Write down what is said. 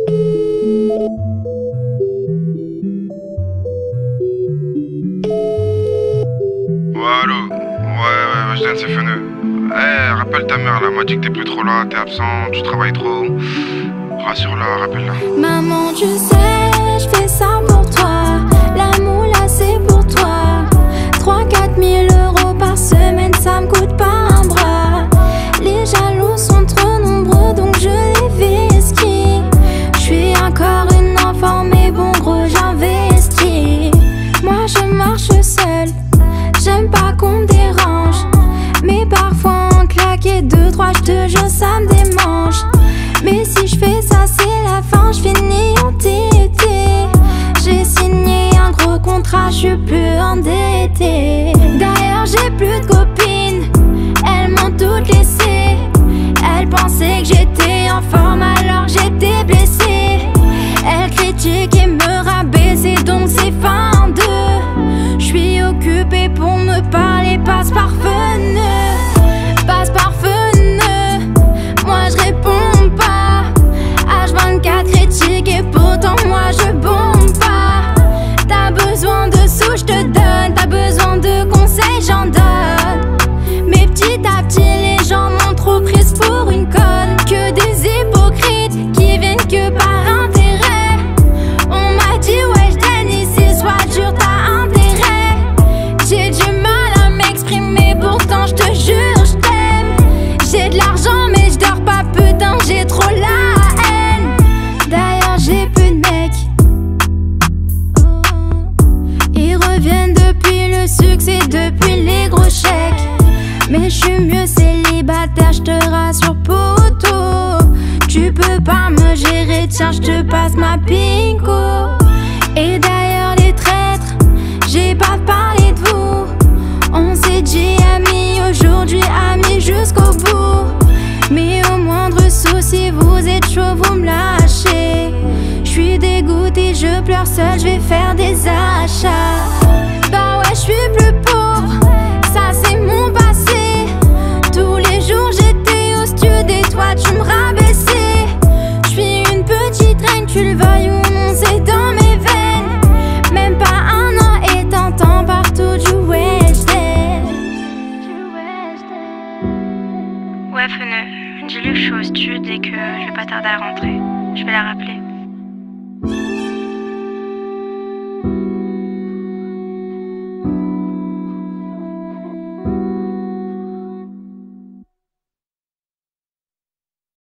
Ouais, allô? Ouais, Jden, c'est Feneux. Eh, rappelle ta mère là, m'a dit que t'es plus trop là, t'es absent, tu travailles trop. Rassure-la, rappelle-la. Maman, tu sais, je fais ça pour toi. L'amour là, c'est pour toi. 3-4 000 € par semaine, ça me coûte pas un bras. Les jaloux sont trop nombreux, donc je les vesquis. Je suis encore une enfant, mais bon gros, j'investis. Moi, je marche seule, j'aime pas qu'on me dérange. Mais parfois en claquer 2-3, je te jure, ça me démange. Mais si je fais ça, c'est la fin, je finis entêtée. J'ai signé un gros contrat, je suis plus endettée. D'ailleurs, j'ai plus de copines, elles m'ont toutes laissé. Elles pensaient que j'étais en forme alors j'étais blessée. Elles critiquent et me rabaissent, donc c'est fin de. Je suis occupée pour me parler, passe par Feneux. Passe par Feneux, moi je réponds pas. H24 critique et pourtant moi je bombe pas. T'as besoin de sous, je te donne. T'as besoin de conseils, j'en donne. Mais petit à petit les gens m'ont trop prise pour une conne. Que des hypocrites qui viennent que par intérêt. On m'a dit ouais Jden ici, sois dur, t'as intérêt. J'ai du mal à m'exprimer, pourtant je te jure je t'aime. J'ai de l'argent mais je dors pas, putain j'ai trop la haine. D'ailleurs j'ai plus de mecs, ils reviennent depuis le succès, depuis les gros chèques. Mais je suis mieux célibataire, je te rassure poto. Tu peux pas me gérer, tiens je te passe ma pinko. Et d'ailleurs les traîtres, j'ai pas parlé de vous. On s'est dit amis, aujourd'hui amis jusqu'au bout. Mais au moindre souci, vous êtes chaud, vous me lâchez. Je suis dégoûtée, je pleure seule, je vais faire des achats. Bah ouais, je suis plus pauvre, ça c'est mon passé. Tous les jours j'étais au studio et toi tu me rabaissais. Je suis une petite reine, tu le veuilles ou non, c'est dans mes veines. Même pas un an et t'entends partout du Weshden. Ouais Feneux, dis-lui que je suis au stud et que je vais pas tarder à rentrer. Je vais la rappeler.